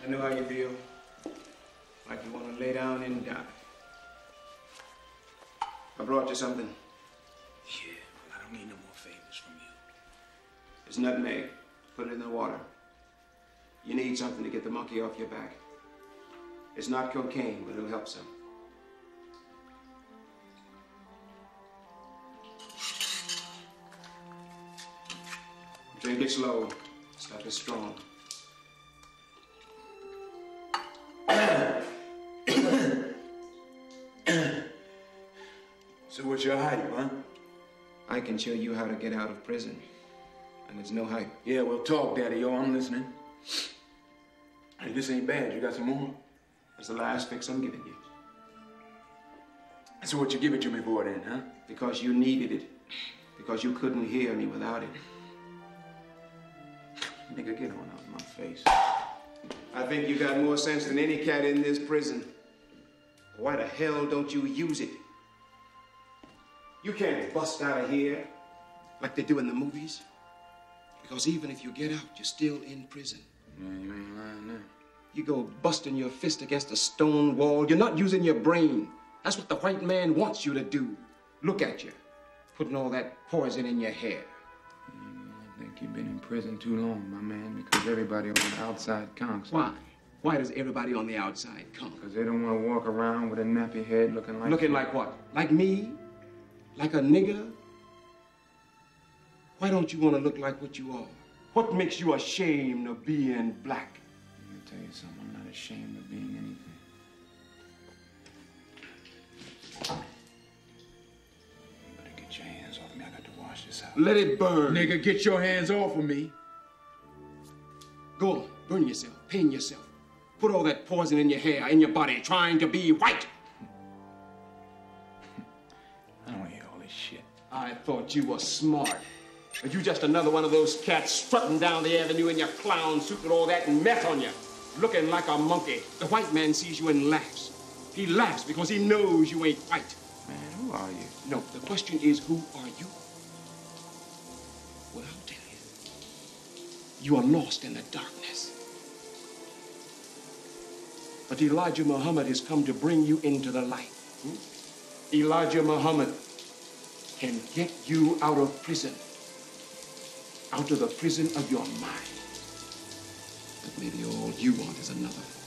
I know how you feel. Like you want to lay down and die. I brought you something. Yeah, well, I don't need no more favors from you. It's nutmeg. Put it in the water. You need something to get the monkey off your back. It's not cocaine, but it'll help some. Drink it slow. Stuff is strong. So what's your hype, huh? I can show you how to get out of prison. And it's no hype. Yeah, well, talk, Daddy-o. I'm listening. Hey, this ain't bad. You got some more? That's the last fix I'm giving you. So what you give it to me for then, huh? Because you needed it. Because you couldn't hear me without it. Nigga, get on out of my face. I think you got more sense than any cat in this prison. Why the hell don't you use it? You can't bust out of here like they do in the movies. Because even if you get out, you're still in prison. Yeah, you ain't lying now. You go busting your fist against a stone wall. You're not using your brain. That's what the white man wants you to do. Look at you, putting all that poison in your hair. I think you've been in prison too long, my man, because everybody on the outside counts. Why? Why does everybody on the outside count? Because they don't want to walk around with a nappy head looking like... Looking like what? Like me? Like a nigger? Why don't you want to look like what you are? What makes you ashamed of being black? I'm going to tell you something. I'm not ashamed of being anything. You better get your hands off me. I got to wash this out. Let it burn. Nigga, get your hands off of me. Go on. Burn yourself. Pain yourself. Put all that poison in your hair, in your body, trying to be white. I don't hear all this shit. I thought you were smart. But you just another one of those cats strutting down the avenue in your clown suit with all that mess on you, looking like a monkey. The white man sees you and laughs. He laughs because he knows you ain't white. Man, who are you? No, the question is, who are you? Well, I'll tell you. You are lost in the darkness. But Elijah Muhammad has come to bring you into the light. Elijah Muhammad can get you out of prison. Out of the prison of your mind. But maybe all you want is another